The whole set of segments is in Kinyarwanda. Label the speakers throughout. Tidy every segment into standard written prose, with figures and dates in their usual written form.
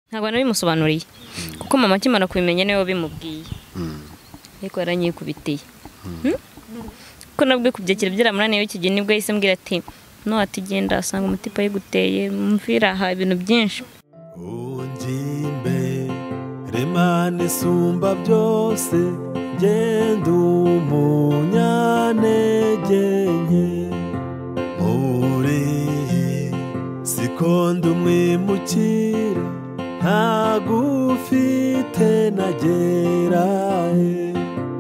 Speaker 1: ntabwo nabimusobanuriye kuko mama akimara kubimenya niwe bimubwiye ariko yaranyikubitiye ko nabwo kubyakira byaramunaniye iki gihe nibwo yahise mbwira ati no atigenda asanga umutipa yiguteye mvira aha ibintu byinshi
Speaker 2: ungimbe remane sumba byose genda umunyanege nke muri sikondo umwimukira ntagufite nagerahe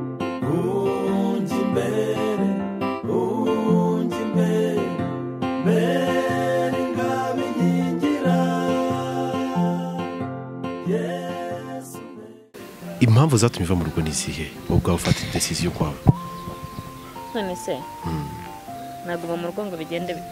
Speaker 3: impamvu zatumye uva mu rugo ni izihe ubwo ufata decision kwawe
Speaker 1: none se naguma mu rugo ngo bigende bite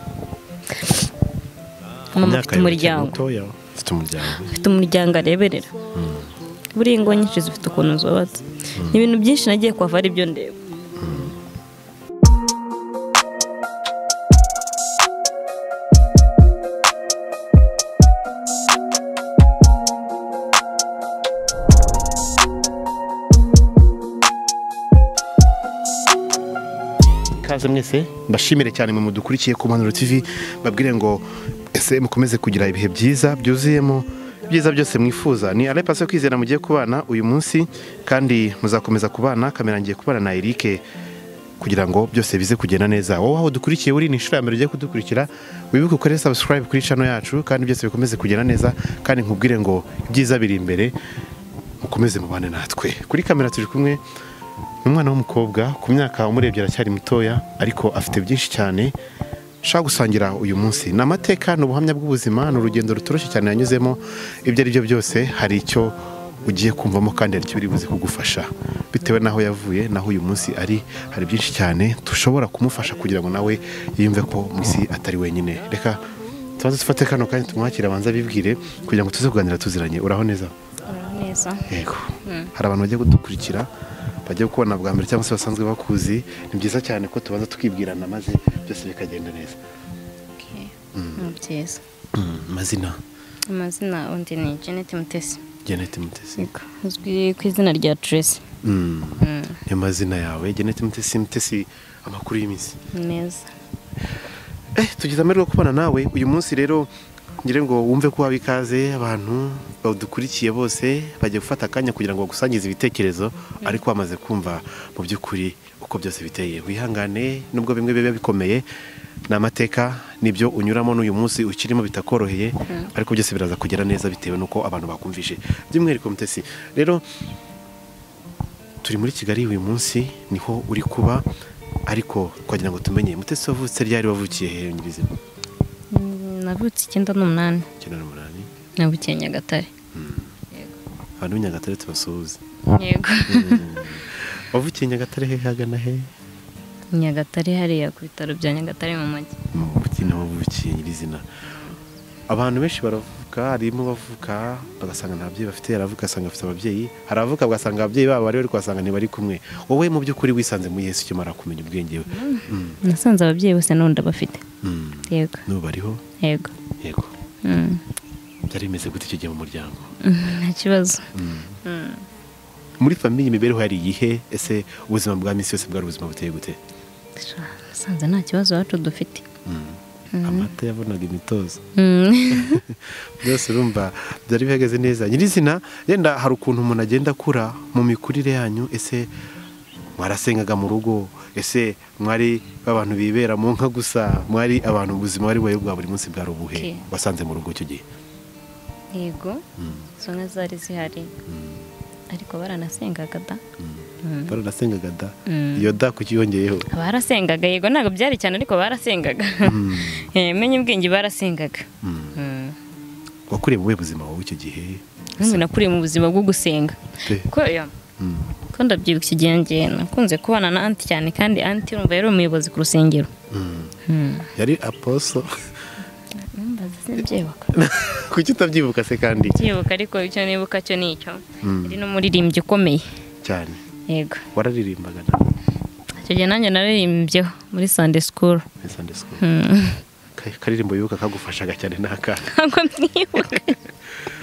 Speaker 1: mama afite umuryango areberera buri ngo nyinshi zifite ukuntu zubatse ibintu byinshi nagiye kwava ari byo ndeba
Speaker 3: kaze mwese mbashimire cyane mu mudukurikiye ku Mpanuro TV babwire ngo ese mukomeze kugira ibihe byiza byuzuyemo byiza byose mwifuza ni Ale Paso Kwizera mugiye kubana uyu munsi kandi muzakomeza kubana kamerangiye kubana na Eric kugira ngo byose bize kugenda neza wowe aho dukurikiye uri ni inshuro ya mbere ugiye kudukurikira wibuke ukore subscribe kuri channel yacu kandi byose bikomeze kugenda neza kandi nkubwire ngo byiza biri imbere mukomeze mubane natwe kuri kamera turi kumwe umwana w'umukobwa ku myaka umurebye aracyari mutoya ariko afite byinshi cyane shaka gusangira uyu munsi n'amateka n'ubuhamya bw'ubuzima n'urugendo rutoroshye cyane yanyuzemo ibyo ari byo byose hari icyo ugiye kumvamo kandi hari icyo biri buze kugufasha bitewe naho yavuye naho uyu munsi hari byinshi cyane dushobora kumufasha kugira ngo nawe yumve ko mu isi atari wenyine reka tubanze dufate kano kandi tumwakire abanza bibwire kugira ngo tuze kuganira tuziranye uraho neza
Speaker 1: neza
Speaker 3: yego hari abantu bagiye kudukurikira bajya kubona bwa mbere cyangwa se basanzwe bakuzi ni byiza cyane ko tubanza tukibwirana maze byose bikagenda neza
Speaker 1: byiza
Speaker 3: amazina
Speaker 1: undi ni Janet Mutesi uzwi ku izina rya Tracy
Speaker 3: niyo mazina yawe Janet Mutesi amakuru y'iminsi
Speaker 1: neza
Speaker 3: tugize amahirwe yo kubana nawe uyu munsi rero ngire ngo wumve ko wabikaze abantu badukurikiye bose bagiye gufata akanya kugira ngo bagusangize ibitekerezo ariko bamaze kumva mu by'ukuri uko byose biteye wihangane nubwo bimwe biba bikomeye n'amateka nibyo unyuramo n'uyu munsi ukirimo bitakoroheye ariko byose biraza kugera neza bitewe nuko abantu bakumvise by'umwihariko Mutesi rero turi muri Kigali uyu munsi niho uri kuba ariko twagira ngo tumenye Mutesi wavutse ryari wavukiye he nyirizina
Speaker 1: navutse 98 navukiye Nyagatare
Speaker 3: abantu b'Inyagatare tubasuhuze
Speaker 1: yego
Speaker 3: wavukiye Nyagatare he hagana he
Speaker 1: Nyagatare hariya ku bitaro bya Nyagatare mu mujyi
Speaker 3: wavukiye nyirizina abantu benshi baravuka harimo bavuka bagasanga nta babyeyi bafite aravuka asanga afite ababyeyi haravuka bagasanga ababyeyi babo bari kwasanga ntibari kumwe wowe mu by'ukuri wisanze mu Yesu kimara kumenya ubwenge we
Speaker 1: nasanze ababyeyi bose nunda bafite yego
Speaker 3: n'ubariho
Speaker 1: yego
Speaker 3: byari bimeze gute icyo gihe mu muryango
Speaker 1: nta kibazo
Speaker 3: muri famiye imibereho yari iyihe ese ubuzima bwa minsi yose bwari ubuzima buteye gute
Speaker 1: nasanze nta kibazo wacu dufite
Speaker 3: amata yabonaga imitozo byose urumva byari bihagaze neza nyirizina yenda hari ukuntu umuntu agenda akura mu mikurire yanyu ese mwarasengaga mu rugo ese mwari abantu bibera mu nka gusa mwari abantu ubuzima bari bwa buri munsi bwa rubuhe wasanze mu rugo icyo gihe
Speaker 1: yego zo nka zari zihari ariko baranasengaga da
Speaker 3: iyo da kukiyongeyeho
Speaker 1: barasengaga yego ntabwo byari cyane ariko barasengaga menye ubwenge barasengaga
Speaker 3: wakuriye mu buzima wowe icyo gihe
Speaker 1: nakuriye mu buzima bwo gusenga ko ndabyibuka igihe nakunze kubana na anti cyane kandi anti urumva yari umuyobozi ku rusengero
Speaker 3: yari aposo
Speaker 1: Simbyibuka
Speaker 3: kuki utabyibuka se kandi
Speaker 1: byibuka ariko icyo nibuka cyo nicyo ari n'umuririmbyi ukomeye
Speaker 3: cyane
Speaker 1: yego
Speaker 3: wararirimbaga
Speaker 1: icyo gihe nanjye naririmbyeho muri Sunday school
Speaker 3: karirimbo yibuka kagufashaga cyane n'aka
Speaker 1: ntabwo mwibuka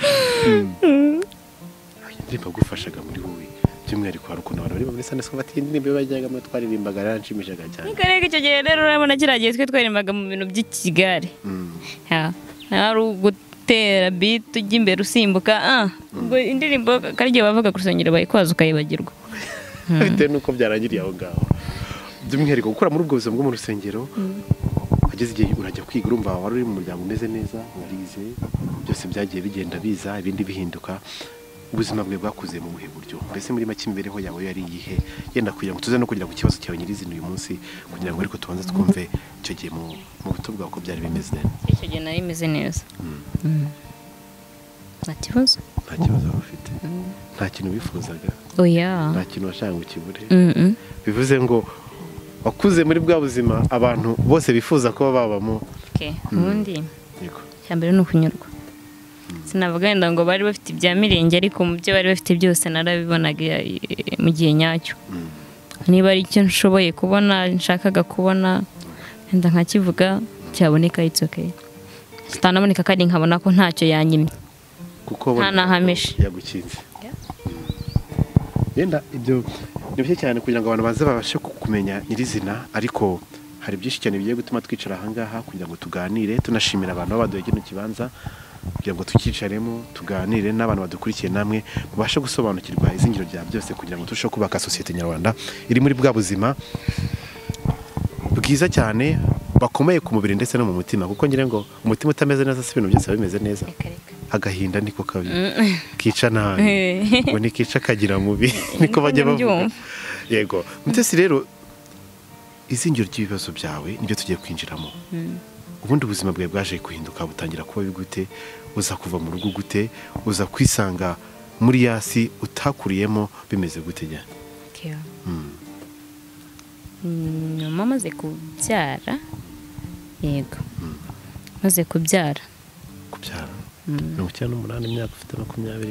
Speaker 3: indirimbo gufashaga muri wowe by'umwihariko hari ukuntu abantu bari muri Sunday School bati indirimbo bajyaga mu twaririmbaga yaranshimishaga cyane
Speaker 1: Karega icyo gihe rero urabona kiragiye twe twaririmbaga mu bintu by'ikigare hari ugutera beat ujya imbere usimbuka ubwo indirimbo karigiye bavuga ku rusengero bayikwaza ukayibagirwa
Speaker 3: bitewe nuko byarangiriye aho ngaho by'umwihariko gukora muri ubwo buzima bwo mu rusengero ageze igihe urajya kwiga urumva wari uri mu muryango umeze neza warize byose byagiye bigenda biza ibindi bihinduka ubuzima bwe bwakuze mu buhe buryo mbese muri make imibereho yawe yari iyihe yenda kugira ngo tuze no kugira ku kibazo cyawe nyirizina uyu munsi kugira ngo ariko tubanze twumve icyo gihe mu buto bwawe ko byari bimeze
Speaker 1: icyo gihe nari meze neza nta kibazo
Speaker 3: wari ufite nta kintu wifuzaga nta kintu washaka ngo ukibure bivuze ngo wakuze muri bwa buzima abantu bose bifuza ko babamo
Speaker 1: ubundi cya mbere ni ukunyurwa sinavuga wenda ngo bari bafite ibya mirenge ariko mu byo bari bafite byose narabibonaga mu gihe nyacyo niba ari icyo nshoboye kubona nshakaga kubona wenda nkakivuga cyaboneka it's okay kitanaboneka kandi nkabona ko ntacyo yanyimye
Speaker 3: kuko
Speaker 1: nta nahameshe
Speaker 3: yagukinze yenda ibyo ni bike cyane kugira ngo abantu baze babashe kumenya nyirizina ariko hari byinshi cyane bigiye gutuma twicara ahangaha kugira ngo tuganire tunashimira abantu babaduye kino kibanza kugira ngo tukicaremo tuganire n'abantu badukurikiye namwe mubashe gusobanukirwa izingiro rya byose kugira ngo turusheho kubaka sosiyete nyarwanda iri muri bwa buzima bwiza cyane bakomeye ku mubiri ndetse no mu mutima kuko ngira ngo umutima utameze neza si ibintu byose bimeze neza agahinda niko kabi kica nabi ngo nikica kagira mubi niko bajya bavuga yego mutesi rero izingiro ry'ibibazo byawe nibyo tugiye kwinjiramo ubundi ubuzima bwawe bwaje guhinduka butangira kuba bigute uza kuva mu rugo gute uza kwisanga muri yasi utakuriyemo bimeze gute cyane
Speaker 1: nyuma maze kubyara yego maze kubyara
Speaker 3: 98 imyaka ufite 20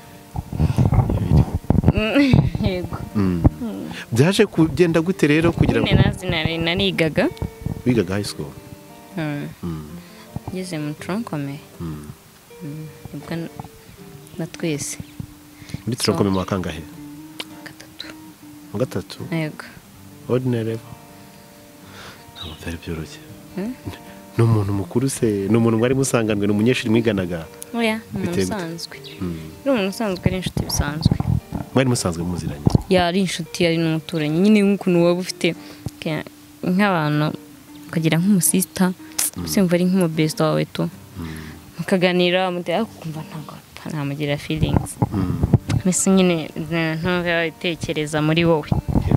Speaker 1: yego
Speaker 3: byaje kugenda gute rero kugira ngo
Speaker 1: nanigaga
Speaker 3: wigaga high school
Speaker 1: ngeze mu tronkome nibwo na twese
Speaker 3: muri tronkome mu kangahe gatatu
Speaker 1: yego
Speaker 3: ordinary ntabwo byari byoroshye ni umuntu mukuru se ni umuntu mwari musanganwe ni umunyeshuri mwiganaga
Speaker 1: oya umuntu usanzwe ni umuntu usanzwe ari inshuti bisanzwe
Speaker 3: mwari musanzwe muziranye
Speaker 1: yari inshuti yari n'umuturanyi nyine nk'ukuntu waba ufite nk'abantu ukagira nk'umusista usimva ari nk'umubesita wawe tu mukaganira ukumva ntamugirira feelings mbese nyine ntutekereza muri wowe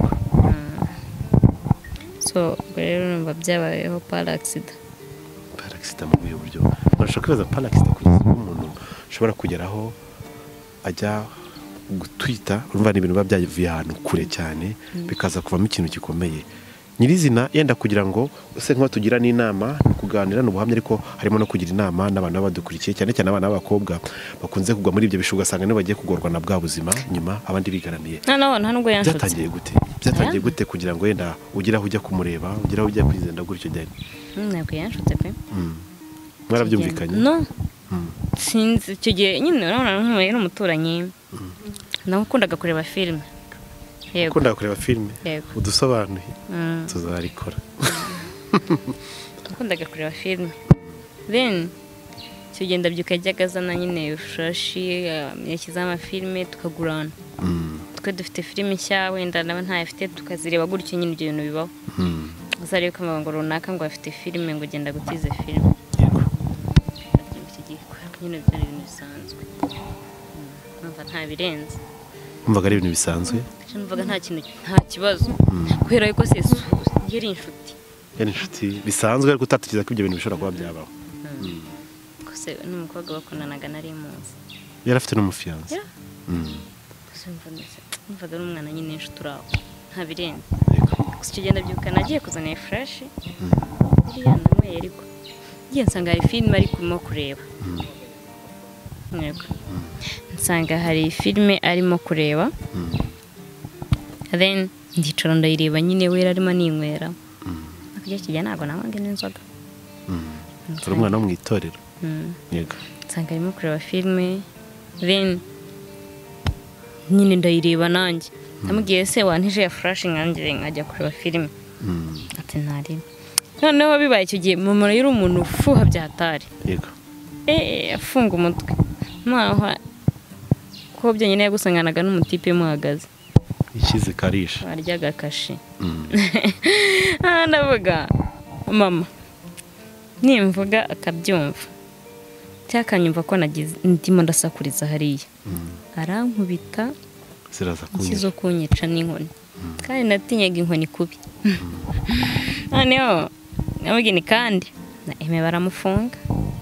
Speaker 1: so rero numva byabayeho paraxida
Speaker 3: mu buhe buryo urashobora kwibaza paraxida kugeza ubwo umuntu ushobora kugeraho ajya gutwita urumva ni ibintu biba byavuye ahantu kure cyane bikaza kuvamo ikintu gikomeye nyirizina yenda kugira ngo use nk'abatugira n'inama ni kuganira n'ubuhamya ariko harimo no kugira inama n'abantu baba badukurikiye cyane cyane abana b'abakobwa bakunze kugwa muri ibyo bishuga ugasanga nibo bagiye kugorwa na bwa buzima nyuma abandi bigaramiye byatangiye gute kugira ngo yenda ugire aho ujya kumureba ugire aho ujya kwizenda gutyo cyane
Speaker 1: ntabwo yanshutse pe
Speaker 3: mwarabyumvikanye
Speaker 1: no sinzi icyo gihe nyine urabona nk'umuye n'umuturanyi nawe ukundaga kureba filime
Speaker 3: ukunda kureba filime udusobanuye tuzarikora
Speaker 1: ukundaga kureba filime then icyo gihe ndabyuka yajyaga azana nyine furashi yashyizeho amafilime tukagurana twe dufite filime nshya wenda naba ntayafite tukazireba gutyo nyine ibyo bintu bibaho uzarebe ko amabango runaka ngo afite filime ngo genda gutize filime nyine byari ibintu bisanzwe numva nta birenze
Speaker 3: numvaga ari ibintu bisanzwe
Speaker 1: numvaga nta kibazo kubera yuko se yari inshuti
Speaker 3: bisanzwe ariko utatekereza ko ibyo bintu bishobora kuba byabaho
Speaker 1: gusa n'umukobwa bakundanaga nari muzi
Speaker 3: yari afite n'umufiyanse
Speaker 1: gusa numvaga ari umwana nyine inshuti uraho nta birenze gusa icyo gihe ndabyuka nagiye kuzana furashi iriya nanyweye ariko ngiye nsanga hari filime ari kurimo kureba nsanga hari filime arimo kureba then ndicara ndayireba nyine we arimo ninywera akajya kijya ntabwo nabanga n'inzoga
Speaker 3: uri umwana wo mu itorero
Speaker 1: nsanga arimo kureba filime then nyine ndayireba nanjye ndamubwiye se wantije ya flash nkanjye nkajya kureba filime ati ntari noneho bibaye icyo gihe mama yari umuntu ufuha byatari
Speaker 3: yego
Speaker 1: afunga umutwe mwaho ko byonyine yagusanganaga n'umutipe muhagaze
Speaker 3: ikize karisha
Speaker 1: waryaga kashi ndavuga mama nimvuga akabyumva cyakanyumva ko nagize ndimo ndasakuriza hariya arankubita
Speaker 3: ziraza
Speaker 1: zo kunyica n'inkoni kandi natinyaga inkoni kubi noneho namugeni kandi na eme baramufunga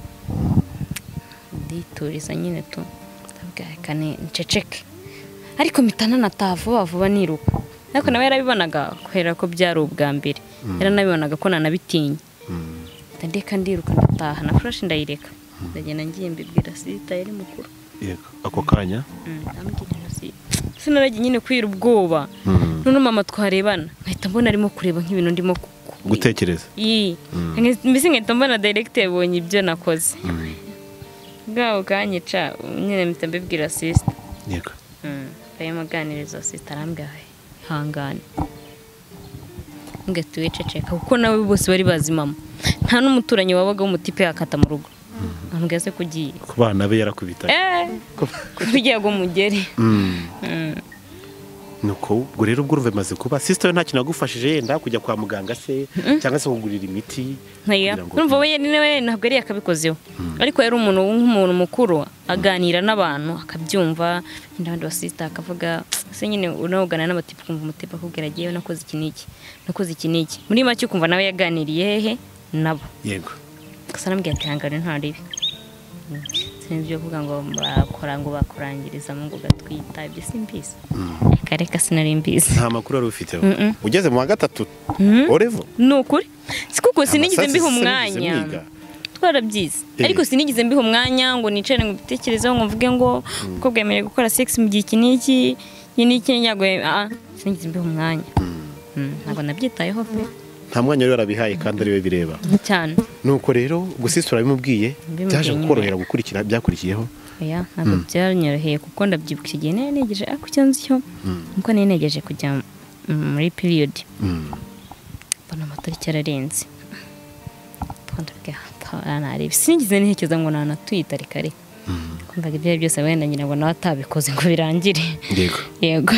Speaker 1: ndituriza nyine tu ndabwakane nceceke ariko mitana nataha vuba niruka ariko nawe yarabibonaga kubera ko byari ubwa mbere yaranabibonaga ko nanabitinya ndandeka ndiruka ndataha na flash ndayireka ndagenda ngiye mbibwira sita yari mukuru
Speaker 3: yego ako kanya
Speaker 1: ndambwira sinaragiye nyine kwira ubwoba none mama twarebana nkahita mbona arimo kureba nk'ibintu ndimo
Speaker 3: gutekereza
Speaker 1: mbese nkahita mbona director yabonye ibyo nakoze bwaho kanyica nyine mpita mbibwira sister
Speaker 3: yego
Speaker 1: bayimuganiriza sister arambwira hangane ngati wiceceka kuko nawe bose bari bazi mama nta n'umuturanyi wabaga w'umutipe yakata mu rugo ambwira se kugiye
Speaker 3: ku bana be yarakubita
Speaker 1: kugira ngo mugere
Speaker 3: nuko ubwo rero ubwo uruve maze kuba sister nta kintu agufashije yenda kujya kwa muganga se cyangwa se kugurira imiti
Speaker 1: urumva we niwe ntabwo yari yakabikozeho ariko yari umuntu nk'umuntu mukuru aganira n'abantu akabyumva n'abandi ba sister akavuga se nyine unawugana n'abatipe kumva umutipe akubwira agiye nakoze iki n'iki muri make ukumva nawe yaganiriye hehe nabo
Speaker 3: yego
Speaker 1: gusa nambwiye ati hangane ntaribi sinibyo kuvuga ngo bakurangiriza mu ngo gatwita ibyo simbizi kareka sinari mbizi
Speaker 3: nta makuru wari ufiteho ugeze mu wa gatatu orevo
Speaker 1: ni ukuri si kuko sinigeze mbiha umwanya twarabyize ariko sinigeze mbiha umwanya ngo nicare ngo bitekerezeho ngo mvuge ngo ko bwemerewe gukora sex mu gihe iki n'iki nyagoye sinigeze mbiha umwanya ntabwo nabyitayeho pe
Speaker 3: nta mwanya wari warabihaye kandi ari we bireba
Speaker 1: cyane
Speaker 3: nuko rero gusistura bimubwiye byaje kukorohera gukurikira byakurikiyeho
Speaker 1: ntabwo byanyoroheye kuko ndabyibuka igihe nari negeje ariko icyo nzi cyo nuko nari negeje kujya muri period mbona amatariki ararenze sinigeze ntekereza ngo nanatwita reka kumvaga ibyo byose wenda ngira ngo nawe atabikoze ngo birangire yego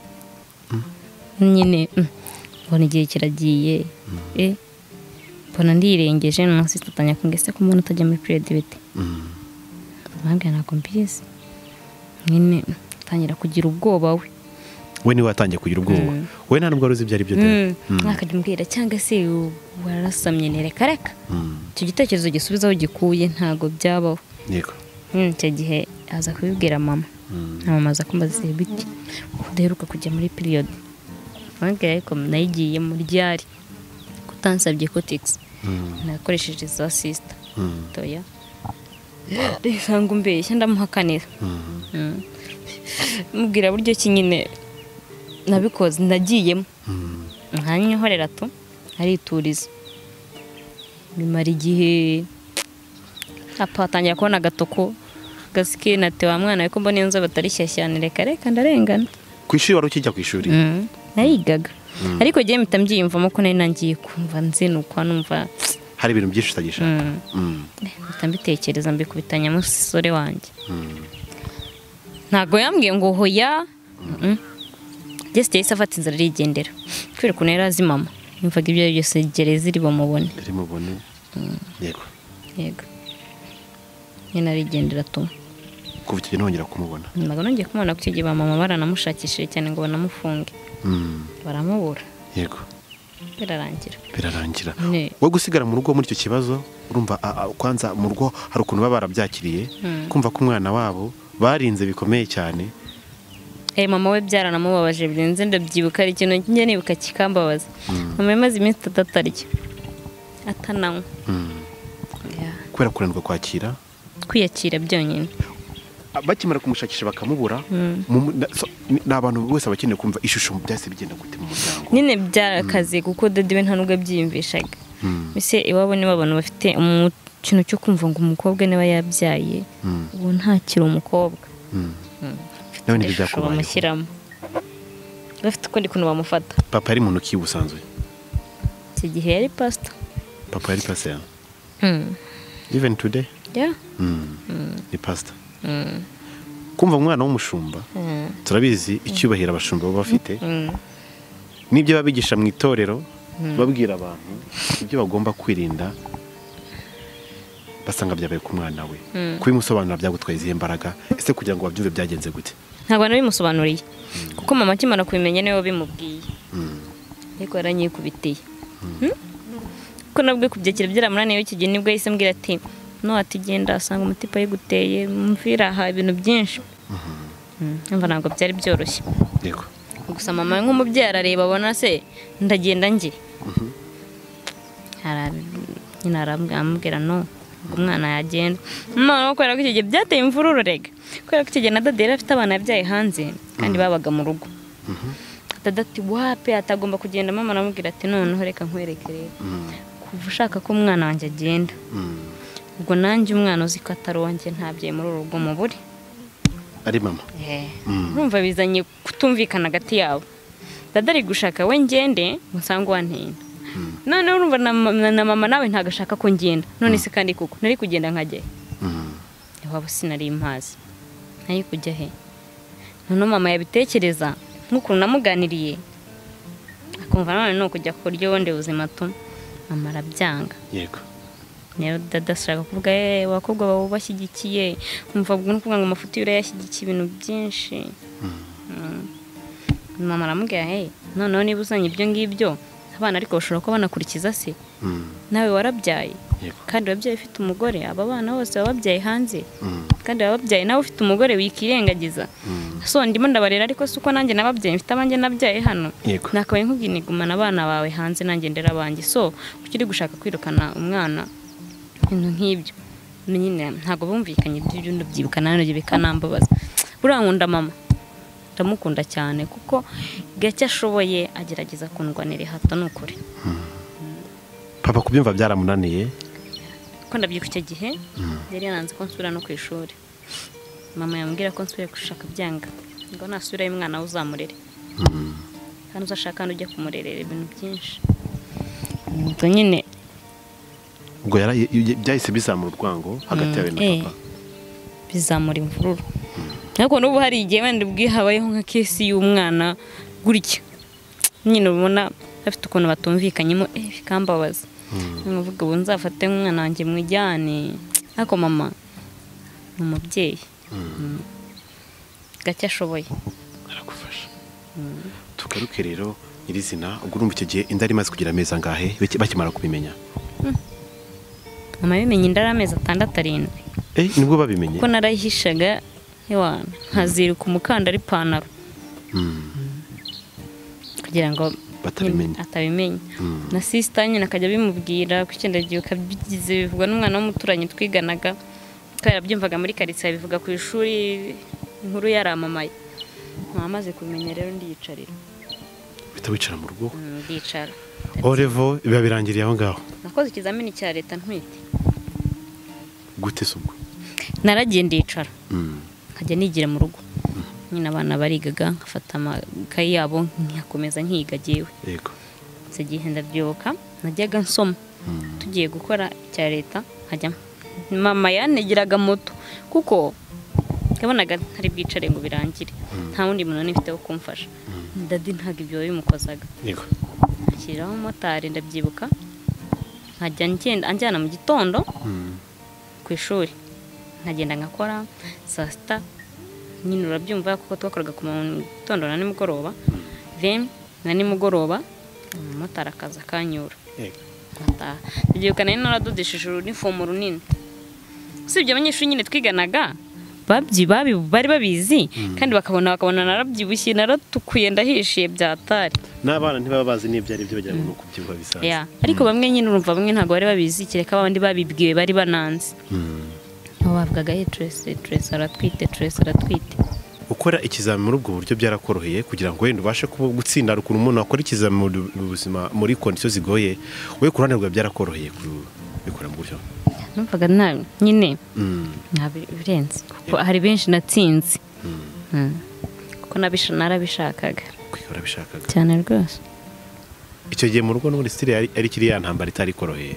Speaker 1: nyine mbona igihe kiragiye mbona ndirengeje n'umunsi tutanya kungese ko umuntu utajya muri period bite mbambwira ntabwo mbizi nyine tangira kugira ubwoba
Speaker 3: we niwe watangiye kugira ubwoba we nta nubwo wari uzi ibyo ari byo
Speaker 1: mwakajya umbwira cyangwa se warasamye nereka icyo gitekerezo gisubizaho gikuye ntabwo byabaho
Speaker 3: yego
Speaker 1: icyo gihe aza kubibwira mama na mama aza kumbaza biti udaheruka kujya muri period mbambwira ariko nayigiye muri ryari kutansabye kotix nakoresheje za sister toya risanga umbeshya ndamuhakanira mubwira buryo ki nyine nabikoze ndagiyemo nkanyihorera tu arituriza bimara igihe atangira kubona agatoko gasike natewa mwana ariko mbona inzo batari shyashyane reka ndarengana
Speaker 3: ku ishuri wari ukijya ku ishuri
Speaker 1: nayigaga ariko gihe mpita mbyiyumvamo ko nari nangiye kumva nzinukwa numva
Speaker 3: hari ibintu byinshi utagishaka
Speaker 1: mpita mbitekereza mbikubitanya musore wanjye ntabwo yambwiye ngo hoya Jesse yahise afata inzara arigendera kubera ukuntu yari azi mama yumvaga ibyo ari byose gereza iri bumubone
Speaker 3: yego
Speaker 1: nyine arigendera tu
Speaker 3: kuva icyo gihe ntongera kumubona
Speaker 1: ntabwo nongeye kumubona ku icyo gihe mama baramushakishije cyane ngo banamufunge baramubura
Speaker 3: yego birarangira we gusigara mu rugo muri icyo kibazo urumva kwanza mu rugo hari ukuntu baba barabyakiriye kumva ko umwana wabo barinze bikomeye cyane
Speaker 1: mama we byaranamubabaje birenze ndabyibuka ari ikintu njye nibuka kikambabaza mama yamaze iminsi 3 atarya atananywa
Speaker 3: kubera kunanirwa kwiyakira
Speaker 1: byonyine
Speaker 3: bakimara kumushakisha bakamubura ni abantu bose bakeneye kumva ishusho byase bigenda gute mu muryango
Speaker 1: nyine byarakaze kuko dadi we nta nubwo abyiyumvishaga mbese iwabo nibo abantu bafite ikintu cyo kumva ngo umukobwa niba yabyaye ubu ntakiri umukobwa
Speaker 3: nawe nibyo
Speaker 1: ishusho
Speaker 3: byakubayeho
Speaker 1: bamushyiramo bafite ukundi kuntu bamufata.
Speaker 3: papa yari muntu ki ubusanzwe
Speaker 1: iki gihe yari pastor.
Speaker 3: papa yari pastor even today
Speaker 1: Yeah.
Speaker 3: ni pastor kumva umwana w'umushumba turabizi icyubahiro abashumba baba bafite n'ibyo babigisha mu itorero babwira abantu ibyo bagomba kwirinda basanga byabaye ku mwana we kubimusobanura byagutwaye izihe mbaraga ese kugira ngo babyumve byagenze gute?
Speaker 1: Ntabwo nabimusobanuriye kuko mama akimara kubimenya niwe wabimubwiye ariko yaranyikubitiye ko nabwo kubyakira byaramunaniye iki gihe nibwo yahise mbwira ati no atigenda asanga umutipa yiguteye mvira aha ibintu byinshi umva ntabwo byari byoroshye.
Speaker 3: Yego.
Speaker 1: Gusa mama nk'umubyeyi arareba abona se ndagenda nge nyine arambwira no umwana yagenda none kubera ko iki gihe byateye imvururu rega kubera ko iki gihe na dada yari afite abana yabyaye hanze kandi babaga mu rugo. Dada ati wape atagomba kugenda, mama aramubwira ati noneho reka nkwereke rero kuva ushaka ko umwana wanjye agenda ubwo nanjye umwana uzi ko atari uwanjye ntabyaye muri uru rugo mu buri
Speaker 3: ari mama
Speaker 1: urumva bizanye kutumvikana hagati yabo. Dada ari gushaka we ngende musanga wantenda noneho urumva na mama nawe ntago ashaka ko ngenda none se kandi kuko nari kugenda nkajye waba sinari impazi nari kujya he none mama yabitekereza nk'ukuntu namuganiriye akumva none no kujya kurya wonde ubuzima tu mama arabyanga.
Speaker 3: Yego.
Speaker 1: Rero dada ashaka kuvuga abakobwa babo bashyigikiye umva ubwo no kuvuga ngo amafuti yure yashyigikiye ibintu byinshi. Mama aramubwira noneho niba uzanye ibyo ngibyo abana ariko bashobora kuba banakurikiza se nawe warabyaye kandi wabyaye ufite umugore aba bana bose bababyaye hanze kandi bababyaye nawe ufite umugore wikirengagiza so ndimo ndabarera ariko se uko nanjye nababyaye mfite abanjye nabyaye hano nakabaye nkubwira nigumana abana bawe hanze nanjye ndera abanjye so ukiri gushaka kwirukana umwana ibintu nk'ibyo nyine ntabwo bumvikanye ibyo ndabyibuka nanjye bikanambabaza. Buriya nkunda mama ndamukunda cyane kuko gake ashoboye agerageza kundwanira hato n'ukuri.
Speaker 3: Papa kubyumva byaramunaniye
Speaker 1: ko ndabyuka icyo gihe yari yananze ko nsubira no ku ishuri. Mama yambwira ko nsubira gushaka byanga ngo nasubira y'umwana uzamurere kandi uzashaka ujya kumurerera ibintu byinshi. Ubwo nyine
Speaker 3: ubwo byahise bizamura urwango hagati yawe na papa
Speaker 1: bizamura imvururu ariko n'ubu hari igihe wenda ubwihabayeho nka kesi y'umwana gutya nyine ubona afite ukuntu batumvikanyemo bikambabaza nkuvuga ubu nzafate umwana wanjye mwijyane ariko mama ni umubyeyi gake ashoboye
Speaker 3: aragufasha. Tugaruke rero nyirizina ubwo urumva icyo gihe inda ari imaze kugira amezi angahe bakimara kubimenya?
Speaker 1: mama bimenye inda ari amezi 6-7
Speaker 3: nibwo babimenye
Speaker 1: ko narayihishaga hewana nkaziruka umukandara ipantaro kugira ngo atabimenye na sister nyine akajya bimubwira ko icyenda bigize bivugwa n'umwana w'umuturanyi twiganaga kandi yabyumvaga muri karitsiye bivuga ku ishuri inkuru yaramamaye. Amaze kumenya rero ndiyicarira
Speaker 3: bita wicara mu rugo
Speaker 1: ndicara
Speaker 3: orevo biba birangiriye aho ngaho.
Speaker 1: Nakoze ikizamini cya leta ntwite
Speaker 3: gute se ubwo?
Speaker 1: Naragiye ndicara nkajya nigira mu rugo nyine abana barigaga nkafata amakayi yabo nkakomeza nkiga jewe.
Speaker 3: Yego.
Speaker 1: Icyo gihe ndabyibuka najyaga nsoma tugiye gukora cya leta nkajya mama yanegeraga moto kuko yabonaga ntari bwicare ngo birangire nta wundi muntu nifite wo kumfasha. Dadi ntago ibyo bimukozaga.
Speaker 3: Yego.
Speaker 1: Ashyiraho motari ndabyibuka nkajya anjyana mu gitondo ku ishuri nkagenda ngakora saa sita nyine urabyumva kuko twakoraga ku gitondo na nimugoroba na nimugoroba umumotari akaza akanyura. Ndabyibuka nari naradodesheje uniform runini usibye abanyeshuri nyine twiganaga bari babizi kandi bakabona narabyibushye naratukuye ndahishiye byatari
Speaker 3: n'abana ntibaba bazi n'ibyo ari byo bagira ngo kubyibuha bisanzwe
Speaker 1: ariko bamwe nyine urumva bamwe ntabwo bari babizi kereka abandi babibwiwe bari bananze bavugaga Trace aratwite.
Speaker 3: Ukora ikizami muri ubwo buryo byarakoroheye kugira ngo wenda ubashe gutsinda ukuntu umuntu akora ikizami mu buzima muri kondisiyo zigoye we ku ruhande rwawe byarakoroheye kubikora mu buryo?
Speaker 1: numvaga nyine birenze kuko hari benshi natsinze kuko narabishakaga
Speaker 3: urabishakaga
Speaker 1: cyane rwose.
Speaker 3: icyo gihe mu rugo n'ubundi style ari kiriya ntambara itari koroheye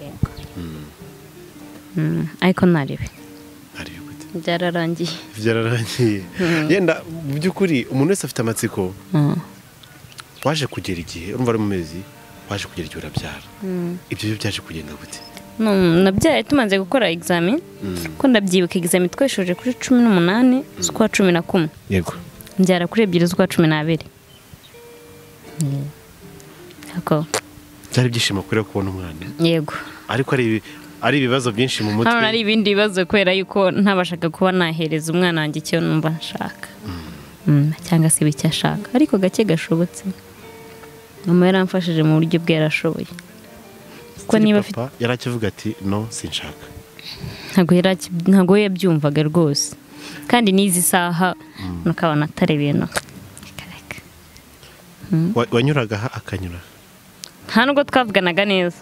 Speaker 1: ariko naribi
Speaker 3: gute
Speaker 1: byararangiye
Speaker 3: yenda mu by'ukuri umuntu wese afite amatsiko waje kugera igihe urumva ari mu mezi waje kugera igihe urabyara ibyo byo byaje kugenda gute?
Speaker 1: nabyaye tumaze gukora examen ko ndabyibuka examen tweshoje kuri 18 z'ukwa 11
Speaker 3: yego
Speaker 1: mbyara kuri 2 z'ukwa 12 ako
Speaker 3: byari byishimo kure kubona umwana
Speaker 1: yego
Speaker 3: ariko ari ibibazo byinshi mu mutwe
Speaker 1: hano ari ibindi bibazo kwera yuko ntabashaka kuba nahereza umwana wanjye icyo numva nshaka cyangwa se icyo ashaka ariko gake gashobotse mama yaramfashije mu buryo bwe yarashoboye ko niba
Speaker 3: yarakivuga ati no sinshaka
Speaker 1: ntago yabyumvaga rwose kandi n'izi saha nukabona atari ibintu
Speaker 3: wanyuraga akanyura
Speaker 1: nta nubwo twavuganaga neza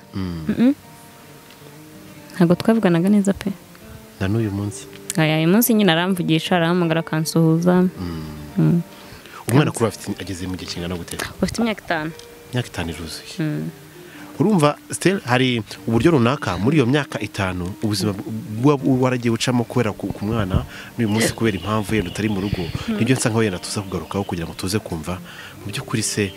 Speaker 1: ntabwo twavuganaga neza pe
Speaker 3: na n'uyu munsi
Speaker 1: uyu munsi nyine aramvugisha arahamagara akansuhuza
Speaker 3: umwana kuri ageze mu gihe kingana gute?
Speaker 1: ufite imyaka
Speaker 3: 5 iruzuye urumva still hari uburyo runaka muri iyo myaka 5 ubuzima waragiye ucamo kubera ku mwana n'uyu munsi kubera impamvu yenda utari mu rugo nibyo nsa nkaho yenda tuza kugarukaho kugira ngo tuze kumva mu by'ukuri se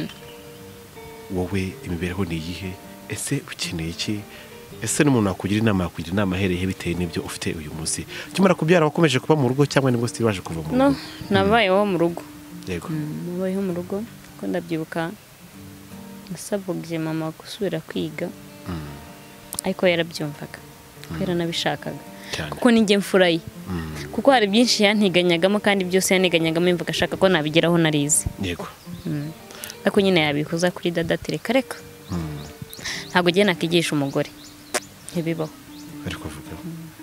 Speaker 3: wowe imibereho ni iyihe? ese ukeneye iki? ese n'umuntu wakugira inama ahereye bitewe n'ibyo ufite uyu munsi kimara kubyara wakomeje kuba mu rugo cyangwa nibwo still waje kuva mu rugo?
Speaker 1: no nabayeho mu rugo
Speaker 3: yego
Speaker 1: nabayeho mu rugo ko ndabyibuka nasabugije mama gusubira kwiga ariko yarabyumvaga kubera nabishakaga kuko ninjye mfuraye kuko hari byinshi yantiganyagamo kandi byose yaniganyagamo imvuga ashaka ko nabigeraho narize
Speaker 3: yego
Speaker 1: ariko nyine yabikuza kuri dada tereka reka ntabwo ugiye nakigisha umugore ntibibaho
Speaker 3: ariko avuga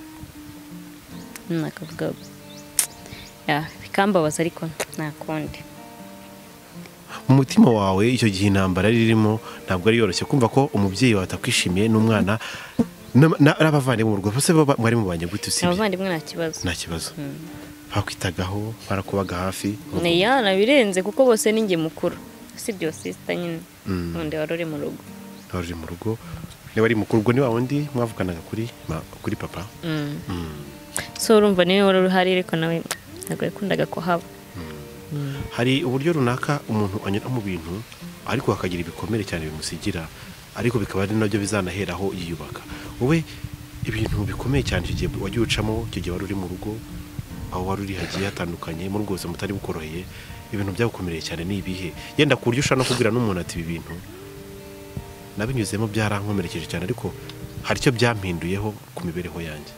Speaker 1: nakavuga bikambabaza ariko nta kundi
Speaker 3: mu mutima wawe icyo gihe intambara ririmo ntabwo ari yoroshye kumva ko umubyeyi wawe atakwishimiye n'umwana n'abavandimwe mu rugo bose mwari mubanye gute? usibye
Speaker 1: abavandimwe nta kibazo
Speaker 3: bakwitagaho barakubaga hafi
Speaker 1: nabirenze kuko bose ninjye mukuru sibyo sister nyine undi wari uri mu rugo niba ari mukuru ubwo ni wa wundi mwavuganaga kuri papa so urumva niwe wari uhari ariko nawe ntabwo yakundaga kuhaba
Speaker 3: hari uburyo runaka umuntu anyura mu bintu ariko akagira ibikomere cyane bimusigira ariko bikaba ari nabyo bizanaheraho yiyubaka. wowe ibintu bikomeye cyane icyo gihe wagiye ucamo icyo gihe wari uri mu rugo aho wari uri hagiye hatandukanye muri ubwo buzima mutari bukoroheye ibintu byagukomereye cyane ni ibihe? yenda ku buryo ushaka no kubwira n'umuntu ati ibi bintu nabinyuzemo byarankomerekeje cyane ariko hari icyo byampinduyeho ku mibereho yanjye.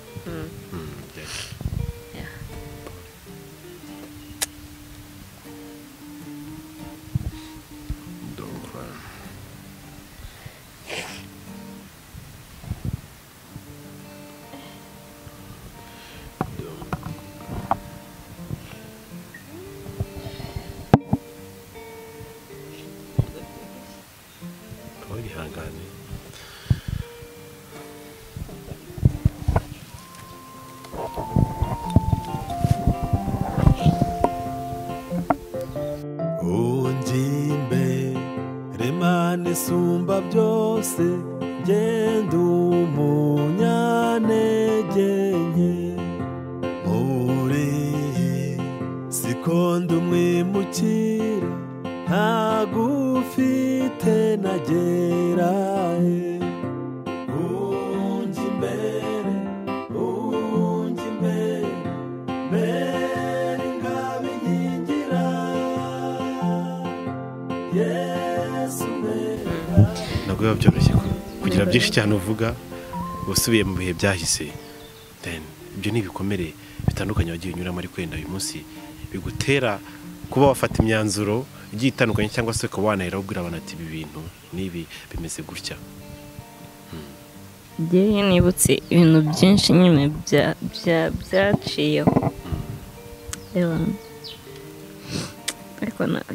Speaker 2: isumba byose ngenda umunyantege nke muri sikondo umwimukira ntagufite nagerahe unjye imbere mbere ngabinkingira Yesu
Speaker 3: ntabwo biba byoroshye kugira byinshi cyane uvuga usubiye mu bihe byahise ibyo ni ibikomere bitandukanye wagiye unyuramo ariko wenda uyu munsi bigutera kuba wafata imyanzuro igiye itandukanye cyangwa se ukaba wanahera ubwira abantu ati ibi bintu n'ibi bimeze gutya.
Speaker 1: Njyewe nibutse ibintu byinshi nyine byaciyeho ariko ntabwo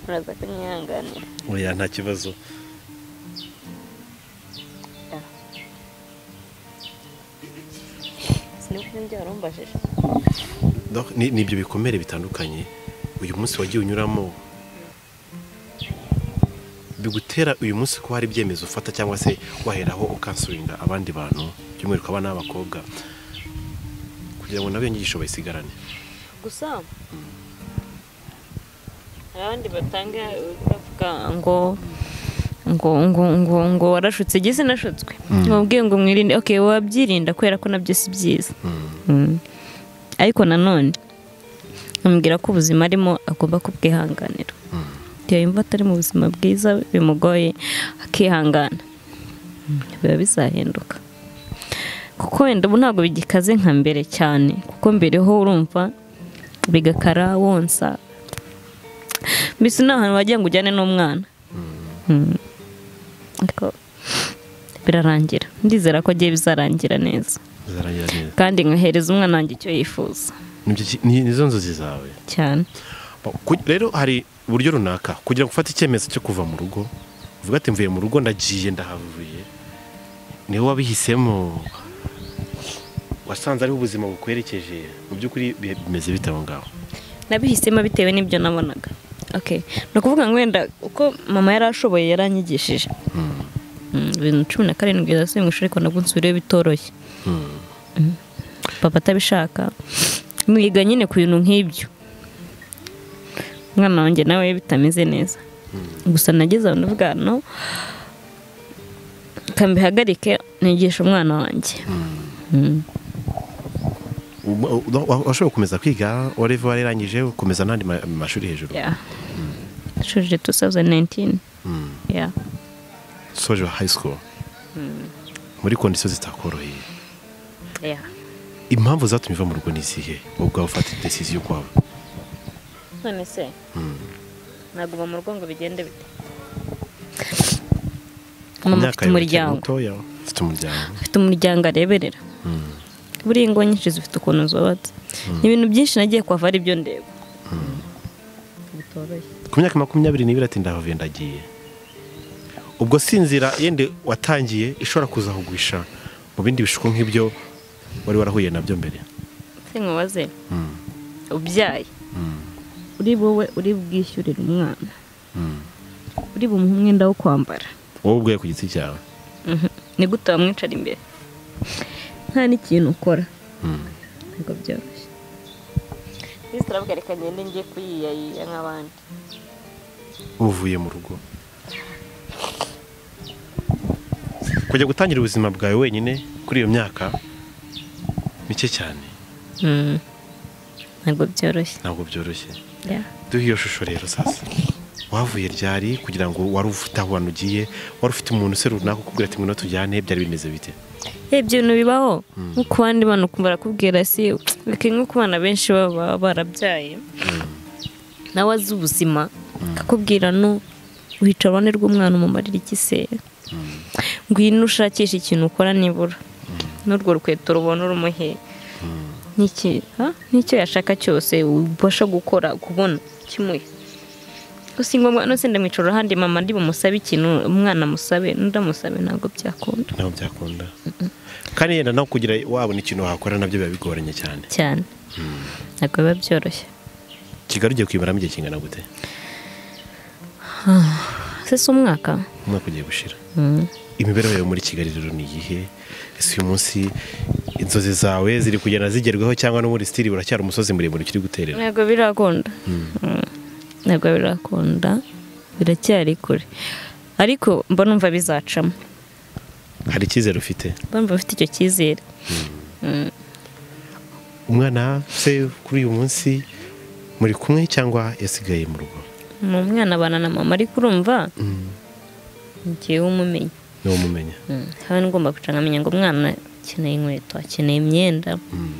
Speaker 1: uraza kunyihanganira.
Speaker 3: oya nta kibazo.
Speaker 1: Sinumva ibyo warumbajije.
Speaker 3: Ni ibyo bikomere bitandukanye uyu munsi wagiye unyuramo bigutera uyu munsi ko hari ibyemezo ufata cyangwa se waheraho ukansuringa abandi bantu by'umwihariko abana b'abakobwa kugira ngo nabo inyigisho bayisigarane.
Speaker 1: Gusa hari abandi batanga bavuga ngo warashutse gise nashutswe. Mubwiye ngo mwirinde, okay wabyirinda kubera ko nabyo si byiza. Ariko nanone amubwira ko ubuzima arimo agomba kubwihanganira. Yumva atari mu buzima bwiza bimugoye akihangana, biba bizahinduka. Kuko wenda ubu ntabwo bigikaze nka mbere cyane, kuko mbere ho urumva bigakara wonsa, mbese nta hantu wagira ngo ujyane n'umwana. Ariko birarangira, ndizera ko agiye bizarangira neza kandi nkahereza umwana wanjye icyo yifuza.
Speaker 3: Nizo nzozi zawe
Speaker 1: cyane.
Speaker 3: Rero hari uburyo runaka kugira ngo ufate icyemezo cyo kuva mu rugo, uvuga ati mvuye mu rugo ndagiye ndahavuye, niho wabihisemo, wasanze ariho ubuzima bukwerekeje, mu by'ukuri bimeze bite aho ngaho?
Speaker 1: Nabihisemo bitewe n'ibyo nabonaga. Okay, no kuvuga ngo wenda uko mama yarashoboye yaranyigishije 2017 yasubiye mu ishuri ariko nabwo nsubire bitoroshye. Papa atabishaka mwiga nyine ku bintu nk'ibyo, umwana wanjye nawe bitameze neza. Gusa nageze aho ndavuga no kambihagarike nigisha umwana wanjye.
Speaker 3: Washobora gukomeza kwiga wariva wararangije ukomeza n'andi mashuri hejuru?
Speaker 1: Nashoje 2019.
Speaker 3: Soje high school muri kondisiyo zitakoroheye. Impamvu zatumye uva mu rugo ni izihe ubwo ufata decision kwawe?
Speaker 1: None se naguma mu rugo ngo bigende bite? Mama afite umuryango, afite umuryango areberera. Buri ngo nyinshi zifite ukuntu zubatse. Ibintu byinshi nagiye kwava ari byo ndeba. Bitoroshye.
Speaker 3: Ku myaka 22 ati ndahavuye ndagiye. Ubwo sinzira yende watangiye ishobora kuzahugwisha mu bindi bishuko nk'ibyo wari warahuye nabyo mbere.
Speaker 1: Sinkubaze. Ubyaye. Uri wowe uri bwishyurira umwana. Uri bumuhe umwenda wo kwambara.
Speaker 3: Wowe ubwe ku giti cyawe.
Speaker 1: Ni gute wamwicara imbere? Nta n'ikintu ukora. Ntabwo byoroshye. Turavuga reka ngende ngiye kuyiyayiya nk'abandi.
Speaker 3: Uvuye mu rugo kujya gutangira ubuzima bwawe wenyine kuri iyo myaka mike cyane.
Speaker 1: Ntabwo byoroshye.
Speaker 3: Duhe iyo shusho rero sasa. Wavuye ryari kugira ngo wari ufite aho wanugiye, wari ufite umuntu se runaka ukubwira ati ngwino tujyane, byari bimeze bite?
Speaker 1: Ibyo bintu bibaho nkuko abandi bana ukumva barakubwira si bikenye ko abana benshi baba barabyaye nawe azi ubuzima akakubwira no uhicara urane rw'umwana umumarira iki se, ngwino ushakisha ikintu ukora nibura n'urwo rukweto rubona urumuhe n'icyo yashaka cyose ubasha gukora kubona kimuhe. Gusa ngombwa no senda mwicoro handi mama ndi bumusabe ikintu umwana musabe ndamusabe ntabwo byakunda. Kandi yenda no kugira wabona ikintu wakora nabyo biba bigoranye cyane. Ntabwo biba byoroshye.
Speaker 3: Kigali ugiye kwimaramo igihe kingana gute?
Speaker 1: Sese umwaka
Speaker 3: ugiye gushira. Imibereho yawe muri Kigali rero ni iyihe? Ese uyu munsi inzozi zawe ziri kugenda zigerwaho cyangwa no muri stili uracyari umusozi muremure ukiri guterera?
Speaker 1: Ntabwo birakunda. Biracyari kure. Ariko mba numva bizacamo.
Speaker 3: Hari icyizere ufite?
Speaker 1: Mba ufite icyo cyizere.
Speaker 3: Umwana se kuri uyu munsi muri kumwe cyangwa yasigaye mu rugo?
Speaker 1: Mu mwana abana na mama ariko urumva ngiye umumenya.
Speaker 3: Ni umumenya.
Speaker 1: Hano ngomba gucanga amenya ngo umwana akeneye inkweto, akeneye imyenda.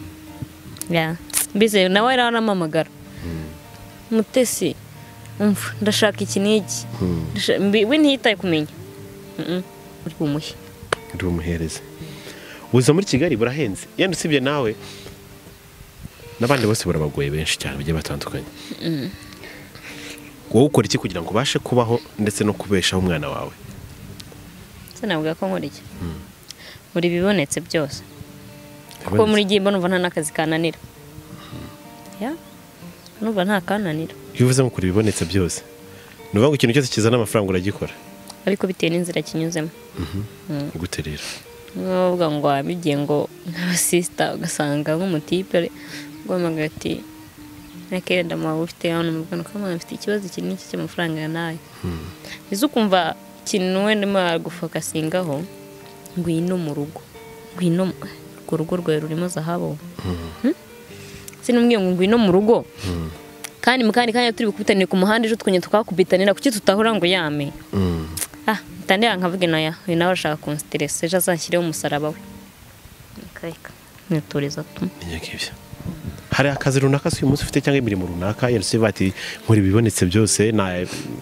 Speaker 1: Bize nawe aramamagara. Mutesi ndashaka iki n'iki. We ntiyitaye kumenya. Uri
Speaker 3: bumuhereze. Ubuza muri Kigali burahenze. Yenda usibye nawe n'abandi bose barabagoye benshi cyane bagiye batandukanye. wowe ukora iki kugira ngo ubashe kubaho ndetse no kubeshaho umwana wawe?
Speaker 1: sinavuga ko nkora iki muri bibonetse byose kuko muri gihe mbona nta n'akazi kananira ya numva nta kananira.
Speaker 3: iyo uvuze ngo kuri bibonetse byose ni ukuvuga ngo ikintu cyose kizana amafaranga uragikora
Speaker 1: ariko bitewe n'inzira kinyuzemo.
Speaker 3: gute rero?
Speaker 1: n'uvuga ngo wabigiye ngo nk'abasista ugasanga nk'umutipe guhamagara ati nakenda mu ufite hano mu Rwanda ko mfite ikibazo kinini cy'amafaranga ya nayo izo ukumva ikintu wenda gufokasingaho ngwino mu rugo ngwino ku rugo rwawe rurimo zahabu sinumwiye ngo ngwino mu rugo kandi mukandi kanya turi bukubitane ku muhanda ejo twonye tukakubitanira kuki tutahura ngo yame tande nkavuge naya nawe ashaka konstress ejo azashyireho umusaraba we kayika nitoreza tu
Speaker 3: nyakivya. Hari akazi runaka uyu munsi ufite cyangwa imirimo runaka yose bati nkuri bibonetse byose na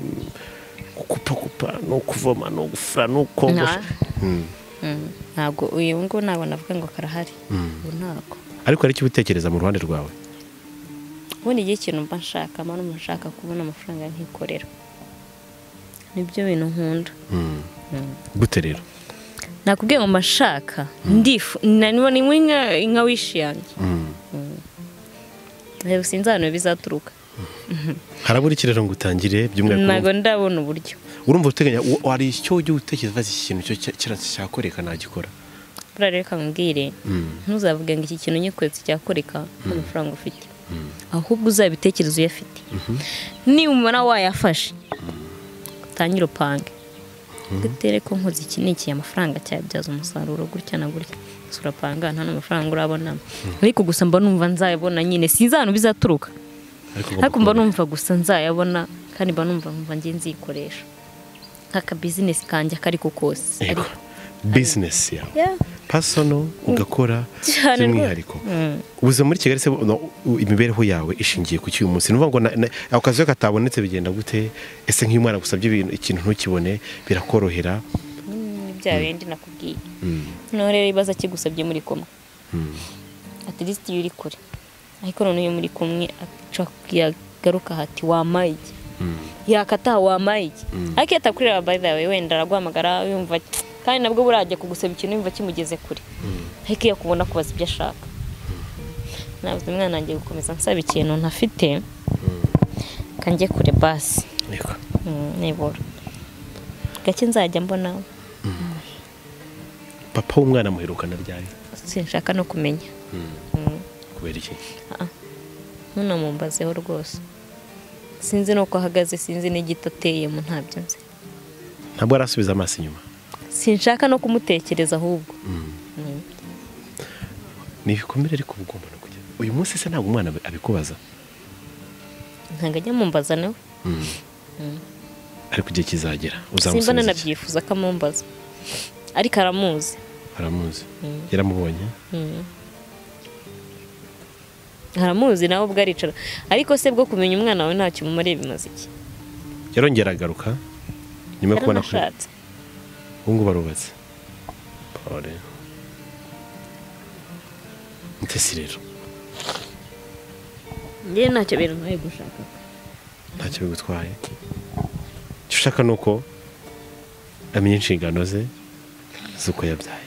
Speaker 3: kupa no kuvoma no gufura no kongosha
Speaker 1: ntabwo uyu ngo nabona avuga ngo karahari ntabwo
Speaker 3: ariko ari cyo utekereza mu ruhande rwawe?
Speaker 1: ubundi igihe ikintu mba nshaka mba nshaka kubona amafaranga nkikorera nibyo bintu nkunda.
Speaker 3: gute rero?
Speaker 1: nakubwiye ngo mashaka ndifu nani inka wishi yanjye rero sinzi ahantu bizaturuka.
Speaker 3: harabura iki rero ngo utangire by'umwihariko?
Speaker 1: ntabwo ndabona uburyo.
Speaker 3: urumva uteganya wari icyo ujye utekereza iki kintu cyo kiratse cyakoreka nagikora?
Speaker 1: reka mbwire ntuzavuge ngo iki kintu nyikwetse cyakoreka amafaranga ufite ahubwo uzabitekereza uyafite niba umubona wayafashe utangire upange gatere ko nkoze iki n'iki amafaranga cyabyaza umusaruro gutya na gutya surapanga nta n'amafaranga urabona ariko gusa mba numva nzayabona nyine sinzano bizaturuka ariko mba numva gusa nzayabona kandi mba numva ngiye nzikoresha nk'aka business kanjye kari ko kose
Speaker 3: ariko business yawe personal ugakora by'umwihariko. ubuze muri Kigali se imibereho yawe ishingiye ku cyuyu munsi nuvuga ngo akazi katabonetse bigenda gute? ese nk'imwana gusabye ibintu ikintu ntukibone birakorohera?
Speaker 1: bya bindi nakubwiye no rero ibaza kigusabye muri kumwe at least yuri kure ariko none iyo muri kumwe yagaruka hati wamayije yakata wamayije ariko atakurira by the way wenda araguhamagara yumva kandi nabwo burajya kugusaba ikintu yumva kimugeze kure ariko iyo kubona kubaza ibyo ashaka nabuze umwana ngiye gukomeza nsaba ikintu ntafite kanjye kure basi nibura gake nzajya mbona.
Speaker 3: papa w'umwana muherukana ryari?
Speaker 1: sinshaka no kumenya.
Speaker 3: kubera iki?
Speaker 1: ntunamumbazeho rwose sinzi nuko ahagaze sinzi n'igito ateyemo ntabyo nzi.
Speaker 3: ntabwo arasubiza amaso inyuma?
Speaker 1: sinshaka no kumutekereza ahubwo.
Speaker 3: ni ibikomere ariko ugomba no kujya uyu munsi se ntabwo umwana abikubaza?
Speaker 1: ntabwo ajya mumbaza nawe
Speaker 3: ariko igihe kizagera uzamusubiza.
Speaker 1: simba nanabyifuza ko amumbaza ariko aramuzi yaramubonye aramuzi nawe ubwo aricara ariko se bwo kumenya umwana wawe ntacyo umumariye bimaze iki?
Speaker 3: yarongera agaruka nyuma yo kubona ko ubungu barubatse pore ntese rero
Speaker 1: njye ntacyo bintu ntaye gushaka
Speaker 3: ntacyo bigutwaye icyo ushaka ni uko amenya inshingano ze z'uko yabyaye.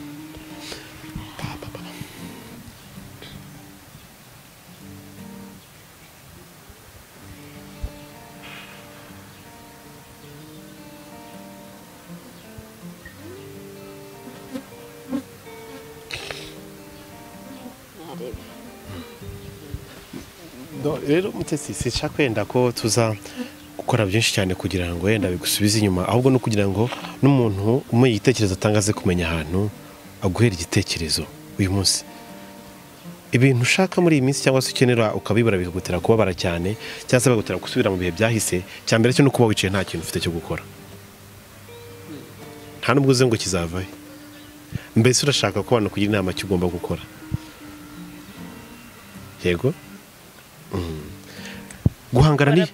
Speaker 3: rero mutesi sinshaka wenda ko tuza gukora byinshi cyane kugira ngo wenda bigusubize inyuma ahubwo no kugira ngo n'umuntu umuye igitekerezo atangaze kumenya ahantu aguhera igitekerezo uyu munsi ibintu ushaka muri iyi minsi cyangwa se ukenera ukabibura bikagutera kubabara cyane cyangwa se bagutera gusubira mu bihe byahise cyambere cyo no kuba wicaye nta kintu ufite cyo gukora nta nubwo uze ngo kizavahe mbese urashaka ko abantu kugira inama cyo ugomba gukora yego guhangana ni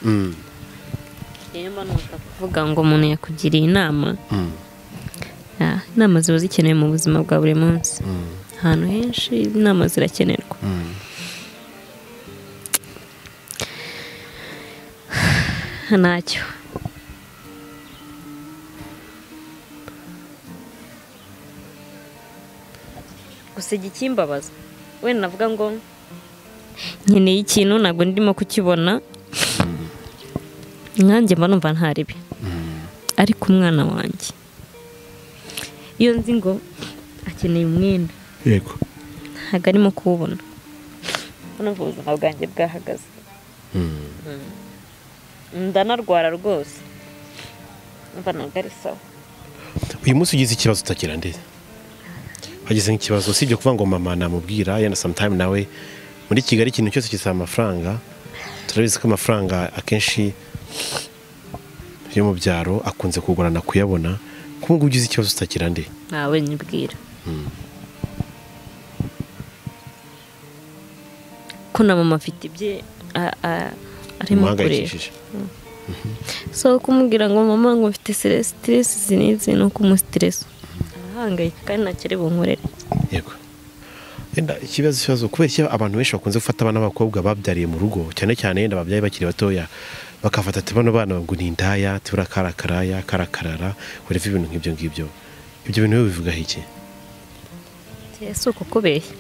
Speaker 1: mba numva kuvuga ngo umuntu yakugiriye inama inama ziba zikenewe mu buzima bwa buri munsi ahantu henshi inama zirakenerwa ntacyo gusa igikimbabaza wenda navuga ngo nkeneye ikintu ntabwo ndimo kukibona nkanjye mba numva ntaribi ariko umwana wanjye iyo nzi ngo akeneye umwenda
Speaker 3: yego
Speaker 1: ntabwo arimo kuwubona numva ubuzima bwanjye bwahagaze ndanarwara rwose numva ntabwo ari sawa.
Speaker 4: uyu munsi ugize ikibazo utakira ndetse wagize nk'ikibazo usibye kuvuga ngo mama namubwira yenda sometime nawe muri Kigali ikintu cyose gisaba amafaranga turabizi ko amafaranga akenshi yo mu byaro akunze kugorana kuyabona kuko ngo ugize ikibazo utakira nde
Speaker 1: nawe nyibwira ko na mama afite ibye arimo kureba so kumubwira ngo mama ngo mfite stress zinizi no kumustress arahangayika kandi nakiri bunkorere
Speaker 4: yego yenda ikibazo kubera iki abantu benshi bakunze gufata abana b'abakobwa babyariye mu rugo cyane cyane yenda babyaye bakiri batoya bakafata ati bano bana ngo ni indaya tibura karakarara ureva ibintu nk'ibyo ngibyo ibyo bintu bivuga iki
Speaker 1: Yesu uko kubeshya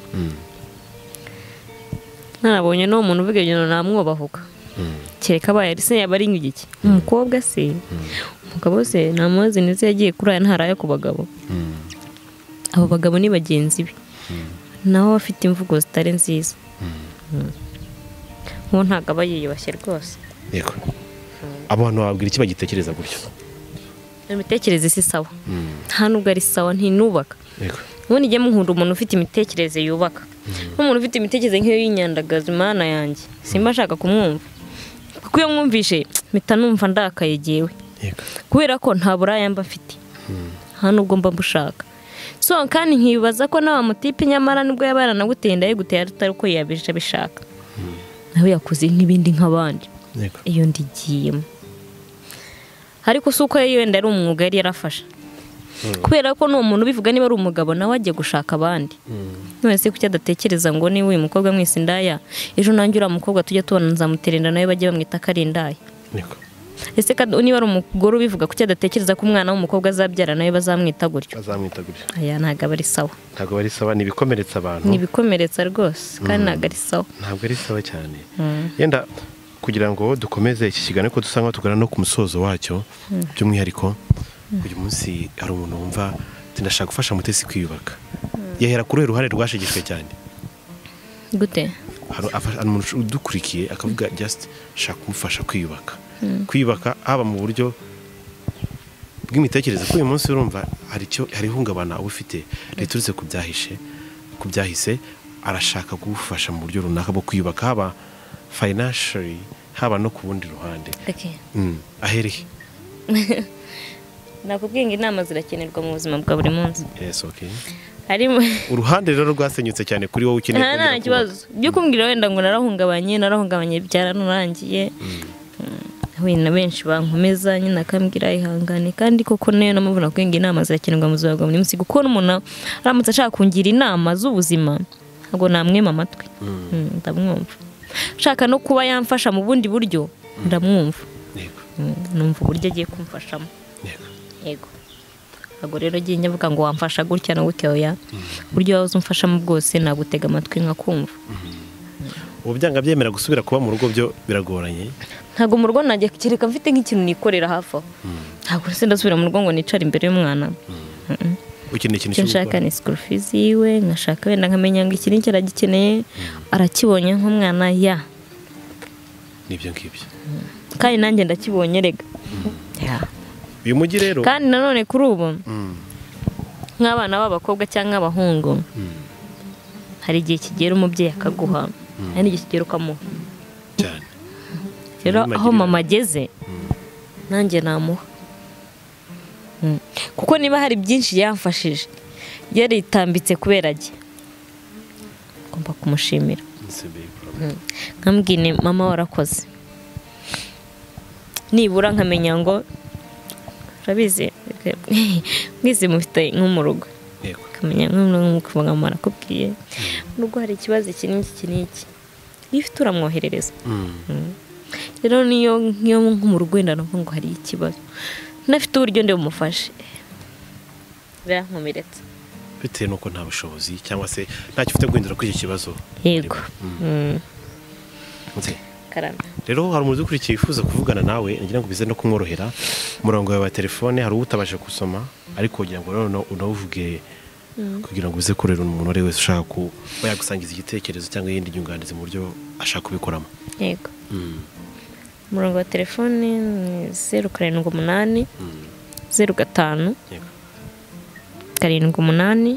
Speaker 1: narabonye no umuntu uvuga ibyo namwubahuka kereka abaye ari se yaba ari nk'igiki umukobwa se umugabo se namazi nize yagiye kuraya ntaraye ku bagabo abo bagabo ni bagenzi be naho bafite imvugo zitari nziza nko ntago aba yiyubashye rwose
Speaker 4: yego abantu babwira iki bagitekereza gutyo
Speaker 1: imitekerereze si sawa nta nubwo ari sawa ntinubaka
Speaker 4: yego
Speaker 1: ubundi njye munkunda umuntu ufite imitekerereze yubaka n'umuntu ufite imitekerereze nk'iyo y'inyandagazi Imana yanjye simba nshaka kumwumva kuko iyo mwumvishe mpita numva ndakaye jyewe kubera ko nta buraya mba mfite nta nubwo mba mbushaka so kandi nkibaza ko nawe mutipe nyamara nibwo yaba yaranagutenda yeguteye atari uko yabije bishaka nawe yakoze nk'ibindi nk'abandi iyo ndigiyemo ariko si uko yenda ari umwuga yari yarafashe kubera ko n'uwo muntu ubivuga niba ari umugabo nawe agiye gushaka abandi none se kuki adatekereza ngo niba uyu mukobwa mwese indaya ejo nanjye uriya mukobwa tujya tubona nzamuterenda nawe bajye bamwita ko ari indaya ese niba ari umugore ubivuga kuki adatekereza ko umwana w'umukobwa azabyara nawe bazamwita gutyo aya ntabwo aba ari sawa
Speaker 4: ni ibikomeretsa abantu
Speaker 1: ni ibikomeretsa rwose kandi ntabwo ari sawa
Speaker 4: ntabwo ari sawa cyane yenda kugira ngo dukomeze iki kiganiro ko dusa nkaho tugana no ku musozo wacyo by'umwihariko uyu munsi hari umuntu wumva ndashaka gufasha Mutesi kwiyubaka yahera kuri uruhare rwashigishwe cyane
Speaker 1: gute
Speaker 4: hari umuntu udukurikiye akavuga just shaka kumufasha kwiyubaka haba mu buryo bw'imitekerereze ko uyu munsi urumva hari ihungabana uba ufite riturutse ku byahise arashaka kugufasha mu buryo runaka bwo kwiyubaka haba financially haba no ku bundi ruhande ahereye
Speaker 1: nakubwiye ngo inama zirakenerwa mu buzima bwa buri munsi
Speaker 4: yes okay
Speaker 1: harimo
Speaker 4: uruhande rero rwasenyutse cyane kuri wowe ukeneye
Speaker 1: kongera nta kibazo byo kumbwira wenda ngo narahungabanye byaranurangiye wenda benshi bankomeza nyine akambwira ihangane kandi koko nayo namubona ko inama zirakenerwa mu buzima bwa buri munsi kuko n'umuntu aramutse ashaka kungira inama z'ubuzima ntabwo namwema amatwi ndamwumva shaka no kuba yamfasha mu bundi buryo ndamwumva numva uburyo agiye kumfashamo yego ntabwo rero agiye nyavuga ngo wamfasha gutya na gutya oya uburyo waza umfashamo bwose nagutega amatwi nkakumva
Speaker 4: ubu byanga byemera gusubira kuba mu rugo byo biragoranye
Speaker 1: ntabwo mu rugo najya kereka mfite nk'ikintu nikorera hafi aho ntabwo se ndasubira mu rugo ngo nicare imbere y'umwana
Speaker 4: ukeneye ikintu
Speaker 1: nshaka ni school fees yiwe nkashaka wenda nkamenya ngo iki n'iki aragikeneye arakibonye nk'umwana
Speaker 4: nibyo ngibyo
Speaker 1: kandi nanjye ndakibonye rega
Speaker 4: uyu mujyi rero
Speaker 1: kandi nanone kuri ubu nk'abana b'abakobwa cyangwa abahungu hari igihe kigera umubyeyi akaguha hari n'igihe kigera ukamuha
Speaker 4: cyane
Speaker 1: rero aho mama ageze nanjye namuha kuko niba hari byinshi yamfashije yaritambitse kubera ajye ngomba kumushimira nkambwine mama warakoze nibura nkamenya ngo urabizi mwese mufite nko mu rugo ukamenya nk'ukuvuga ngo marakubwiye mu rugo hari ikibazo iki n'iki n'iki iyo ufite uramwoherereza rero niyo nko mu rugo wenda numva ngo hari ikibazo nafite uburyo ndi bumufashe birankomeretsa
Speaker 4: bitewe n'uko nta bushobozi cyangwa se ntacyo ufite guhindura kuri iki kibazo.
Speaker 1: yego
Speaker 4: karame rero hari umuntu ukurikiye wifuza kuvugana nawe nagira ngo bize no kumworohera umurongo wawe wa telefone hari utabasha gusoma ariko kugira ngo rero unawuvuge kugira ngo uze kurera umuntu wese ushaka kuba yagusangiza igitekerezo cyangwa yindi nyunganizi mu buryo ashaka kubikoramo.
Speaker 1: yego umurongo wa telefone ni 078 05 78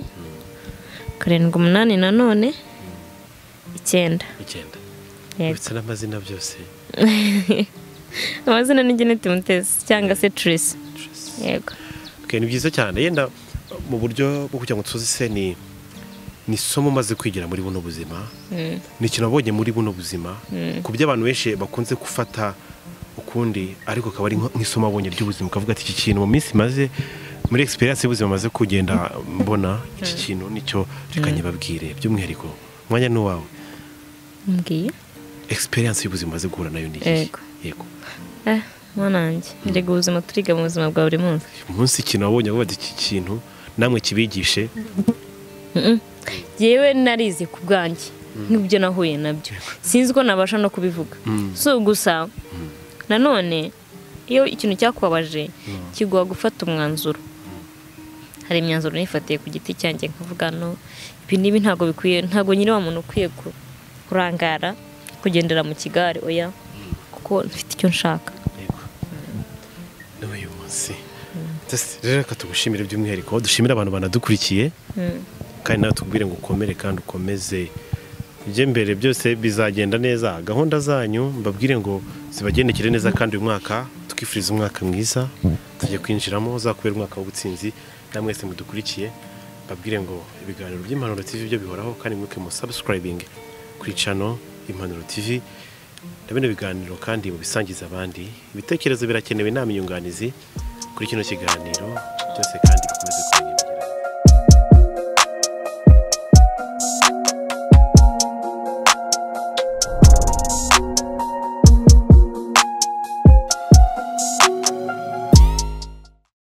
Speaker 1: 78 nanone 9.
Speaker 4: Ubitse n'amazina byose.
Speaker 1: Amazina ni Jeanette Mutesi cyangwa se Tracy. Yego.
Speaker 4: Okay, ni byiza cyane yenda mu buryo bwo kugira ngo tuzi se ni somo maze kwigira muri buno buzima. Ni ikintu abonye muri buno buzima ku byo abantu benshi bakunze gufata ukundi ariko akaba ari nk'isomo abonye ry'ubuzima ukavuga ati iki kintu mu minsi maze muri experience y'ubuzima maze kugenda mbona iki kintu nicyo rikanye babwire by'umwihariko mwanya n'uwawe.
Speaker 1: Mbwiye
Speaker 4: experience y'ubuzima maze guhura nayo ni yego
Speaker 1: mwanange ndege ubuzima turiga mu buzima bwa buri munsi
Speaker 4: umunsi ikintu wabonye avuga ati iki kintu namwe kibigishe.
Speaker 1: yewe narize ku bwanjye n'ibyo nahuye nabyo sinzi ko nabasha no kubivuga so gusa nanone iyo ikintu cyakubabaje kiguha gufata umwanzuro. hari imyanzuro nifatiye ku giti cyanjye nkavuga no ibi nibi ntago bikwiye ntago nyiri wa muntu ukwiye kurangara kugendera mu kigare oya kuko mfite icyo nshaka.
Speaker 4: Uyu munsi rero katugushimira by'umwihariko dushimira abantu banadukurikiye kandi nawe tubwire ngo ukomere kandi ukomeze ujye mbere byose bizagenda neza gahunda zanyu mbabwire ngo zibagendekere neza kandi uyu mwaka tukifuriza umwaka mwiza tujye kwinjiramo uzakubera umwaka w'ubutsinzi namwese mudukurikiye babwire ngo ibiganiro by'Impanuro TV byo bihoraho kandi mwibuke mu subscribing kuri channel Impanuro TV ndabene biganiro kandi mu bisangiza abandi ibitekerezo birakenewe inama inyunganizi kuri kino kiganiro byose kandi